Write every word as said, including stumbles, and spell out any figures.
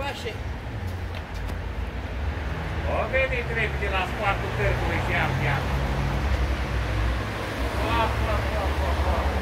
Așa. O venit repede la spartul târgului și am iar. Hop, hop, hop, hop, hop.